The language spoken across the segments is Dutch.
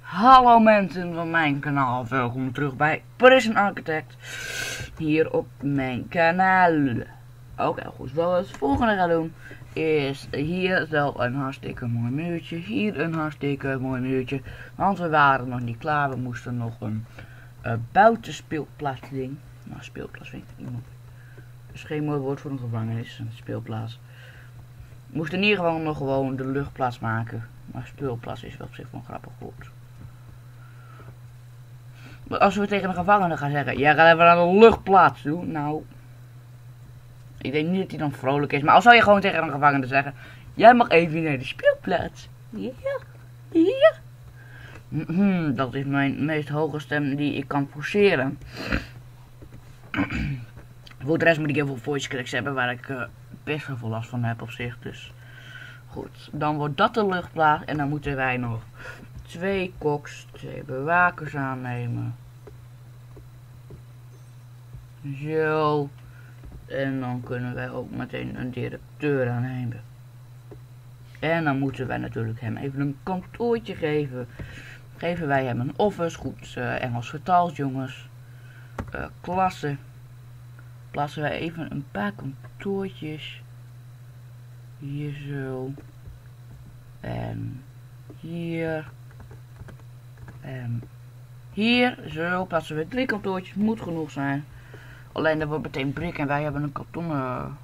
Hallo mensen van mijn kanaal, welkom terug bij Prison Architect hier op mijn kanaal. Oké, goed, wat we het volgende gaan doen is hier zo een hartstikke mooi muurtje, hier een hartstikke mooi muurtje, want we waren nog niet klaar, we moesten nog een buitenspeelplaats ding. Nou, speelplaats vind ik niet mooi. Dat is geen mooi woord voor een gevangenis, een speelplaats. We moesten hier gewoon nog gewoon de luchtplaats maken, maar speelplaats is wel op zich wel een grappig woord. Als we tegen een gevangene gaan zeggen, jij gaat even naar de luchtplaats doen, nou, ik denk niet dat hij dan vrolijk is, maar als zou je gewoon tegen een gevangene zeggen, jij mag even naar de speelplaats. Ja, ja. Dat is mijn meest hoge stem die ik kan forceren. Voor de rest moet ik heel veel voice cracks hebben waar ik best wel veel last van heb op zich, dus goed. Dan wordt dat de luchtplaats en dan moeten wij nog 2 koks, 2 bewakers aannemen. Zo. En dan kunnen wij ook meteen een directeur aannemen. En dan moeten wij natuurlijk hem even een kantoortje geven. Geven wij hem een office. Goed, Engels vertaald jongens. Klasse. Plaatsen wij even een paar kantoortjes. Hier zo. En hier. En hier. Zo plaatsen we 3 kantoortjes. Moet genoeg zijn. Alleen dat wordt meteen brik en wij hebben een kartonnen.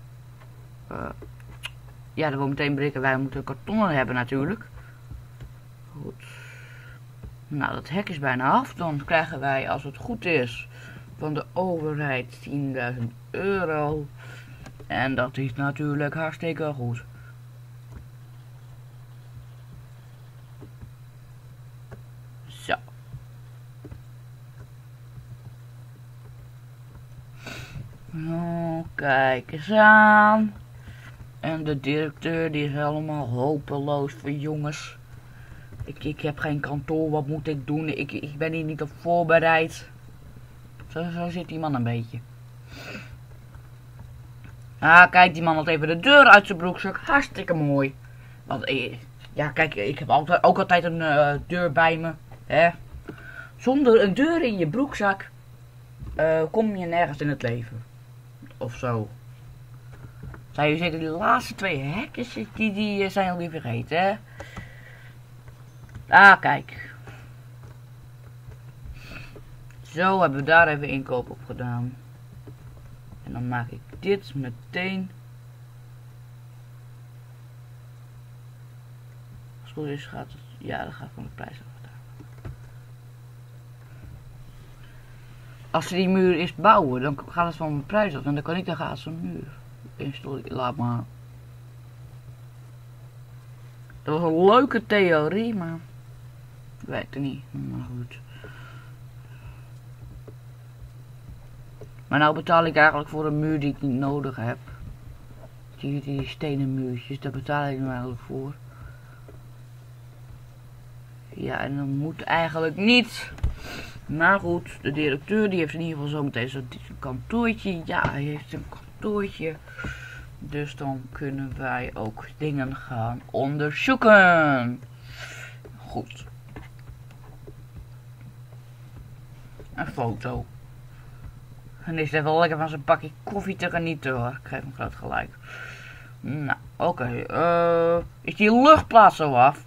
Ja, dat wordt meteen brik en wij moeten kartonnen hebben natuurlijk. Goed. Nou, dat hek is bijna af. Dan krijgen wij, als het goed is, van de overheid 10.000 euro. En dat is natuurlijk hartstikke goed. Zo. Nou, kijk eens aan. En de directeur die is helemaal hopeloos voor jongens. Ik heb geen kantoor, wat moet ik doen? Ik ben hier niet op voorbereid. Zo zit die man een beetje. Ah, kijk, die man had even de deur uit zijn broekzak. Hartstikke mooi. Want, ja, kijk, ik heb ook altijd een deur bij me. Hè? Zonder een deur in je broekzak kom je nergens in het leven. Of zo. Zou je zeggen, die laatste 2 hekjes, die zijn alweer vergeten, hè? Ah, kijk. Zo hebben we daar even inkoop op gedaan. En dan maak ik dit meteen. Als het goed is gaat het, ja, dat gaat van de prijs af. Als ze die muur eerst bouwen, dan gaat het van de prijs af. En dan kan ik de gaten zo'n muur installeren. Laat maar. Dat was een leuke theorie, maar werkte niet. Maar goed. Maar nou betaal ik eigenlijk voor een muur die ik niet nodig heb. Die stenen muurtjes, daar betaal ik nu eigenlijk voor. Ja, en dat moet eigenlijk niet. Maar goed, de directeur die heeft in ieder geval zometeen zo'n kantoortje. Ja, hij heeft een kantoortje. Dus dan kunnen wij ook dingen gaan onderzoeken. Goed. Een foto. En is er wel lekker van zijn pakje koffie te genieten hoor. Ik geef hem groot gelijk. Nou, oké. Is die luchtplaats zo af?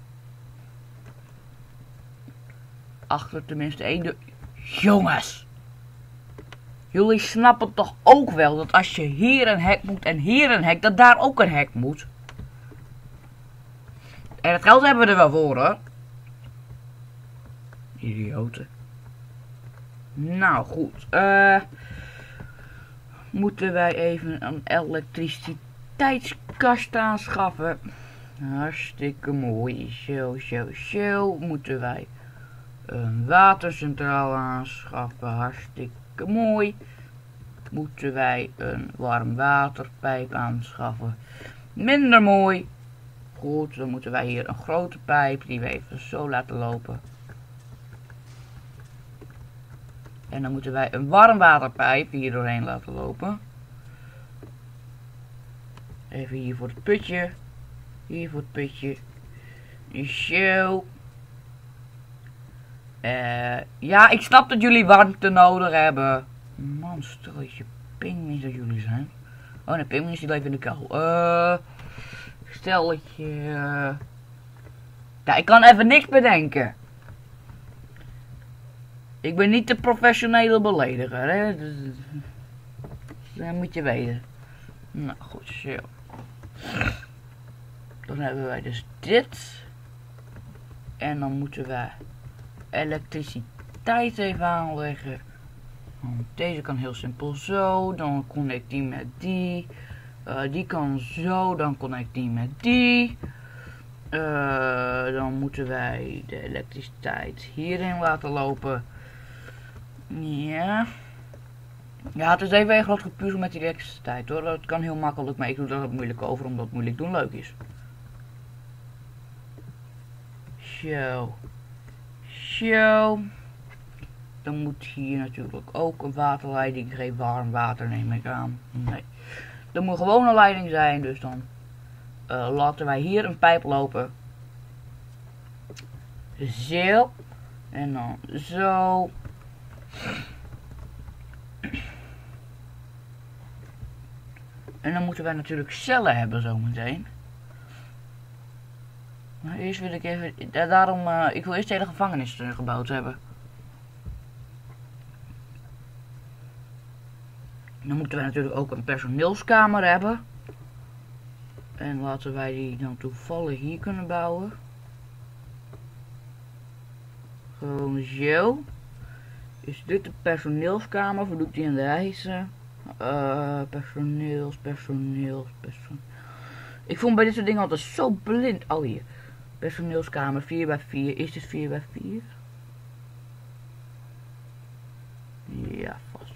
Achter tenminste 1 deur. Jongens! Jullie snappen toch ook wel dat als je hier een hek moet en hier een hek, dat daar ook een hek moet? En het geld hebben we er wel voor hoor. Idioten. Nou goed. Moeten wij even een elektriciteitskast aanschaffen. Hartstikke mooi. Zo. Moeten wij een watercentrale aanschaffen. Hartstikke mooi. Moeten wij een warmwaterpijp aanschaffen. Minder mooi. Goed, dan moeten wij hier een grote pijp die we even zo laten lopen. En dan moeten wij een warmwaterpijp hier doorheen laten lopen. Even hier voor het putje. Hier voor het putje. Zo. Ja, ik snap dat jullie warmte nodig hebben. Man, steltje pinguïns dat jullie zijn. Oh nee, pinguïns die leven in de kou. Stelletje... Ja, ik kan even niks bedenken. Ik ben niet de professionele belediger, hè. Dat moet je weten. Nou, goed, zo. Dan hebben wij dus dit. En dan moeten wij elektriciteit even aanleggen. Deze kan heel simpel zo. Dan connect die met die. Die kan zo. Dan connect die met die. Dan moeten wij de elektriciteit hierin laten lopen. Ja. Ja, het is even een groot gepuzzel met die elektriciteit hoor. Dat kan heel makkelijk, maar ik doe dat moeilijk over omdat moeilijk doen leuk is. Zo. Zo. Dan moet hier natuurlijk ook een waterleiding, geen warm water neem ik aan. Nee. Er moet gewoon een leiding zijn, dus dan laten wij hier een pijp lopen. Zo. En dan zo. En dan moeten wij natuurlijk cellen hebben zometeen. Maar eerst wil ik even, ik wil eerst de hele gevangenis gebouwd hebben. Dan moeten wij natuurlijk ook een personeelskamer hebben. En laten wij die dan toevallig hier kunnen bouwen. Gewoon zo. Is dit de personeelskamer? Verdoet die in de reizen? Personeels. Ik vond bij dit soort dingen altijd zo blind. Oh hier. Personeelskamer 4x4. Is dit 4x4? Ja, vast.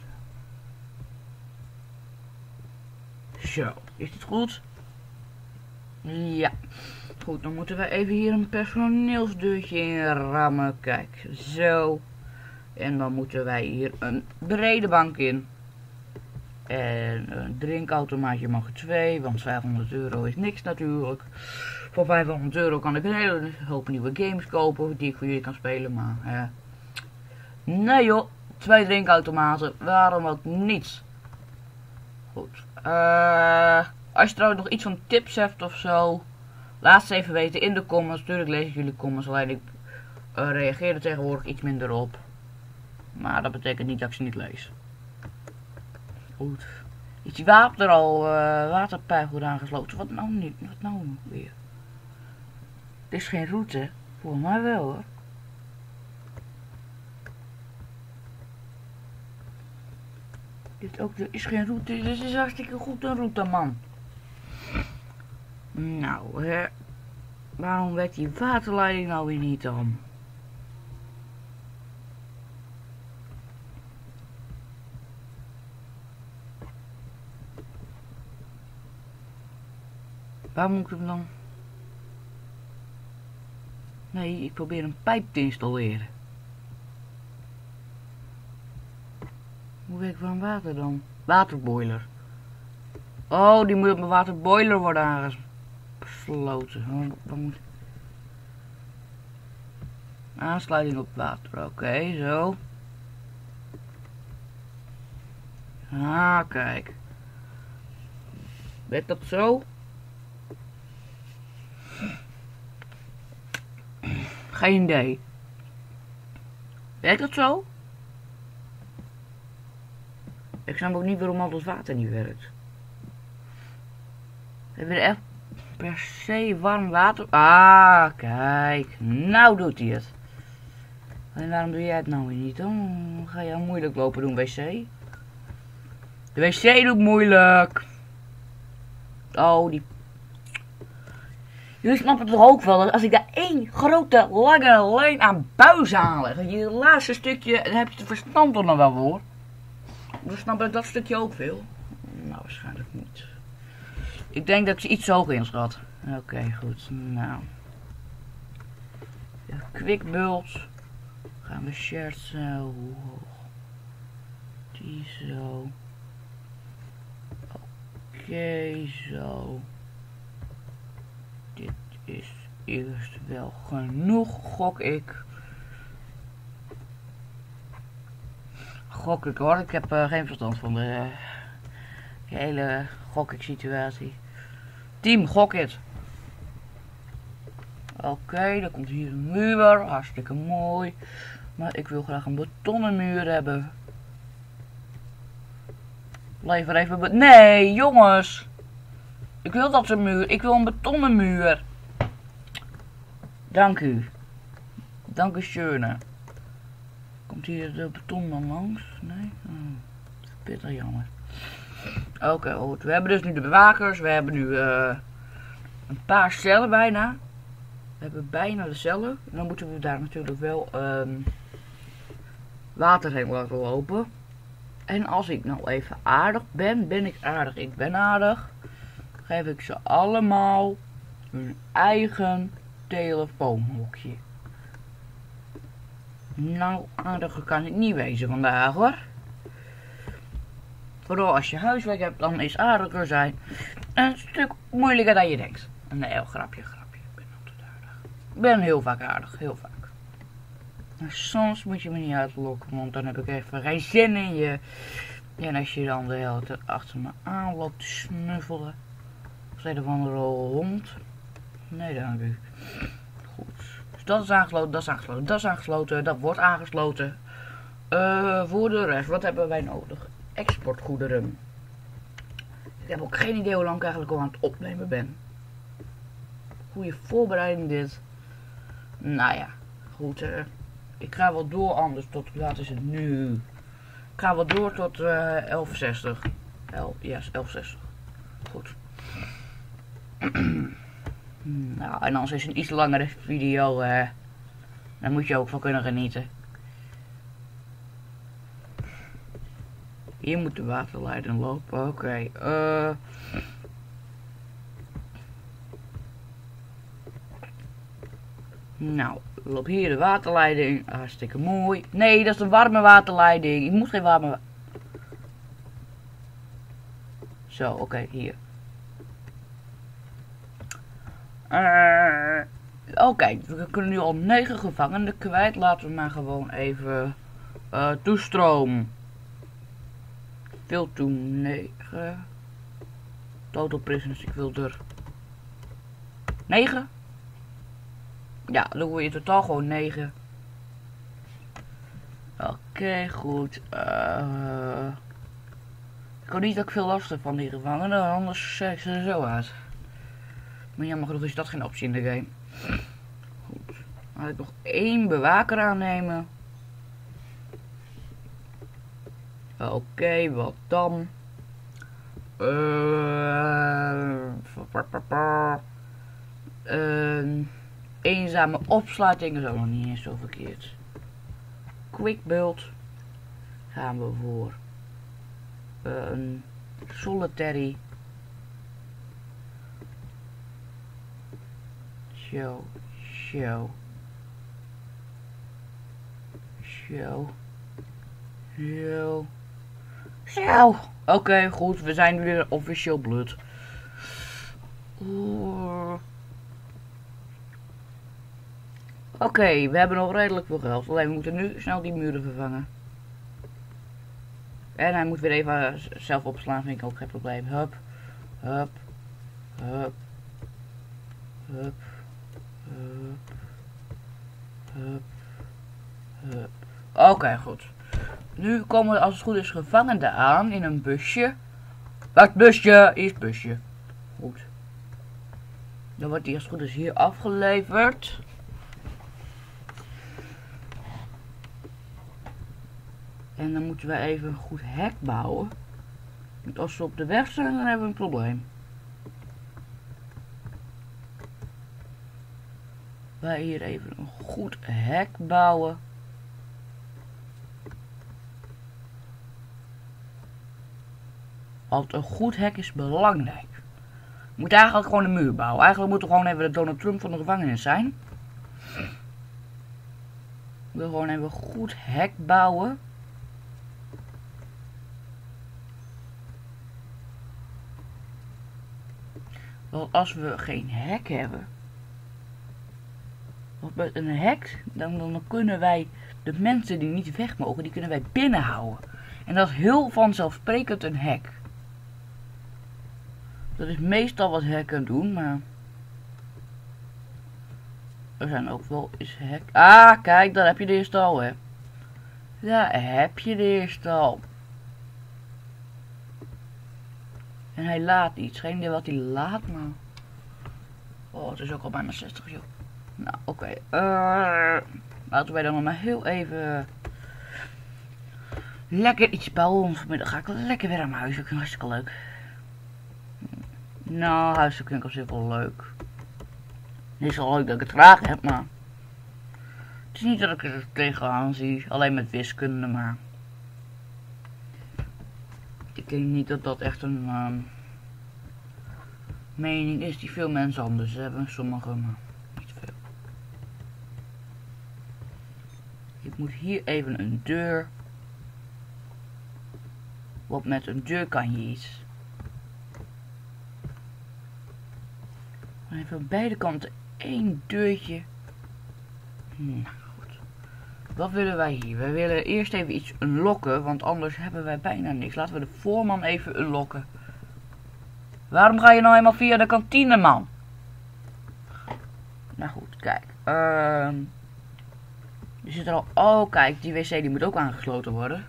Zo. Is dit goed? Ja. Goed, dan moeten we even hier een personeelsdeurtje in rammen. Kijk, zo. En dan moeten wij hier een brede bank in. En een drinkautomaatje mag 2, want 500 euro is niks natuurlijk. Voor 500 euro kan ik een hele hoop nieuwe games kopen die ik voor jullie kan spelen, maar nee joh, 2 drinkautomaten, waarom ook niet? Goed, als je trouwens nog iets van tips hebt of zo, laat ze even weten in de comments. Natuurlijk lees ik jullie comments, alleen ik reageer er tegenwoordig iets minder op. Maar dat betekent niet dat ik ze niet lees. Goed. Is die water al waterpijp goed aangesloten? Wat nou niet? Wat nou weer? Dit is geen route. Voor mij wel hoor. Dit ook is geen route. Dit is hartstikke goed een route man. Nou hè. Waarom werkt die waterleiding nou weer niet dan? Waar moet ik hem dan? Nee, ik probeer een pijp te installeren. Hoe werkt van water dan? Waterboiler. Oh, die moet op mijn waterboiler worden aangesloten. Wat moet... Aansluiting op water. Oké, zo. Ah, kijk. Werkt dat zo? Geen idee. Werkt dat zo? Ik snap ook niet waarom al dat water niet werkt. Hebben we er echt per se warm water? Ah, kijk. Nou doet hij het. En waarom doe jij het nou weer niet dan? Ga je moeilijk lopen doen, wc? De wc doet moeilijk. Oh, die... Jullie snappen toch ook wel dat als ik daar één grote lange lijn aan buis aanleg, dat je het laatste stukje, dan heb je het verstand er nog wel voor. Dan snap ik dat stukje ook veel. Nou, waarschijnlijk niet. Ik denk dat ze iets hoog inschat. Oké, goed. Nou. Ja, quick bult. Gaan we shared zo. Die zo. Oké, zo. Dit is eerst wel genoeg, gok ik. gok ik hoor. Ik heb geen verstand van de hele gokkik-situatie. Team, gok het. Oké, dan komt hier een muur. Hartstikke mooi. Maar ik wil graag een betonnen muur hebben. Lever even nee, jongens. Ik wil dat een muur. Ik wil een betonnen muur. Dank u. Dank u, schöne. Komt hier de beton dan langs? Nee? Pittig jammer. Oké, goed. We hebben dus nu de bewakers. We hebben nu een paar cellen bijna. We hebben bijna de cellen. En dan moeten we daar natuurlijk wel water heen laten lopen. En als ik nou even aardig ben, ben ik aardig. Ik ben aardig. Geef ik ze allemaal hun eigen telefoonhokje. Nou, aardiger kan ik niet wezen vandaag hoor. Vooral als je huiswerk hebt, dan is aardiger zijn een stuk moeilijker dan je denkt. Nee, grapje. Ik ben altijd aardig. Ik ben heel vaak aardig, heel vaak. Maar soms moet je me niet uitlokken, want dan heb ik even geen zin in je. En als je dan de hele tijd achter me aan loopt te snuffelen. Of een of andere hond. Nee, dank u. Goed. Dus dat is aangesloten, dat is aangesloten, dat is aangesloten, dat wordt aangesloten. Voor de rest, wat hebben wij nodig? Exportgoederen. Ik heb ook geen idee hoe lang ik eigenlijk al aan het opnemen ben. Goede voorbereiding dit. Nou ja, goed. Ik ga wel door anders tot, wat is het nu? Ik ga wel door tot 11:60. Yes, 11:60. Goed. Nou, en als is een iets langere video, daar moet je ook van kunnen genieten. Hier moet de waterleiding lopen, oké. Nou, loop hier de waterleiding, hartstikke mooi. Nee, dat is een warme waterleiding, ik moet geen warme... Zo, oké, hier. Oké, we kunnen nu al 9 gevangenen kwijt. Laten we maar gewoon even toestroom. Veel to 9. Total prisoners, ik wil er 9. Ja, dan word je totaal gewoon 9. Oké, goed. Ik hoop niet dat ik veel last heb van die gevangenen, anders zeg ik ze er zo uit. Maar jammer genoeg is dat geen optie in de game. Goed. Dan ga ik nog 1 bewaker aannemen. Oké, wat dan? Eenzame opsluiting is ook nog niet eens zo verkeerd. Quick build. Gaan we voor. Solitary. Show. Oké, goed, we zijn weer officieel bloed. Oké, we hebben nog redelijk veel geld. Alleen we moeten nu snel die muren vervangen. En hij moet weer even zelf opslaan, vind ik ook geen probleem. Hup. Oké, goed. Nu komen we als het goed is gevangenen aan in een busje. Wacht, busje, eerst busje. Goed. Dan wordt die als het goed is hier afgeleverd. En dan moeten we even een goed hek bouwen. Want als ze op de weg zijn, dan hebben we een probleem. Wij hier even een goed hek bouwen. Want een goed hek is belangrijk. We moeten eigenlijk gewoon een muur bouwen. Eigenlijk moeten we gewoon even de Donald Trump van de gevangenis zijn. We willen gewoon even een goed hek bouwen. Want als we geen hek hebben. Want met een hek, dan kunnen wij de mensen die niet weg mogen, die kunnen wij binnenhouden. En dat is heel vanzelfsprekend een hek. Dat is meestal wat hekken doen, maar... Er zijn ook wel eens hek... Ah, kijk, daar heb je de eerste al, hè. Daar heb je de eerste al. En hij laat iets. Geen idee wat hij laat, maar... Oh, het is ook al bijna 60, joh. Nou, oké. Laten wij dan nog maar heel even... Lekker iets bouwen. Vanmiddag ga ik lekker weer aan mijn huiswerk. Hartstikke leuk. Nou, huiswerk vind ik op zich wel leuk. Het is wel leuk dat ik het graag heb, maar... Het is niet dat ik er tegenaan zie. Alleen met wiskunde, maar... Ik denk niet dat dat echt een... mening is die veel mensen anders hebben. Sommigen, maar niet veel. Ik moet hier even een deur. Want met een deur kan je iets. Even aan beide kanten één deurtje. Nou goed. Wat willen wij hier? Wij willen eerst even iets unlocken, want anders hebben wij bijna niks. Laten we de voorman even unlocken. Waarom ga je nou helemaal via de kantine, man? Nou goed, kijk. Je zit er al... Oh, kijk, die wc die moet ook aangesloten worden.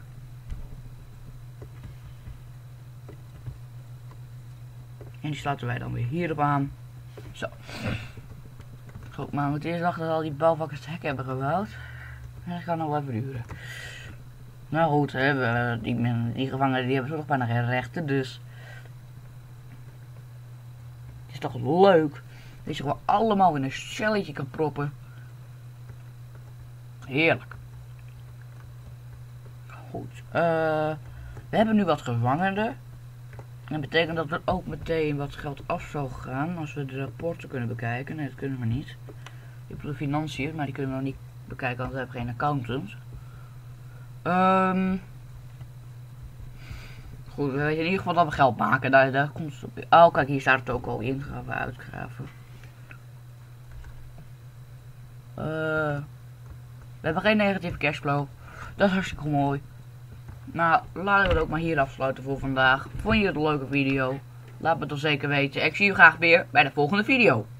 En die sluiten wij dan weer hierop aan. Zo. Goed, maar we moeten eerst wachten dat al die bouwvakkers het hek hebben gebouwd. En dat kan nog wel even duren. Nou goed, hè, die gevangenen die hebben toch bijna geen rechten, dus... Het is toch leuk dat je gewoon allemaal in een celletje kan proppen. Heerlijk. Goed, we hebben nu wat gevangenen. Dat betekent dat er ook meteen wat geld af zal gaan als we de rapporten kunnen bekijken. Nee, dat kunnen we niet. Ik bedoel financiën, maar die kunnen we nog niet bekijken, want we hebben geen accountant. Goed, we weten in ieder geval dat we geld maken. Daar komt het op. Oh, kijk, hier staat het ook al in. Gaan we uitgraven. We hebben geen negatieve cashflow. Dat is hartstikke mooi. Nou, laten we het ook maar hier afsluiten voor vandaag. Vond je het een leuke video? Laat me het dan zeker weten. Ik zie je graag weer bij de volgende video.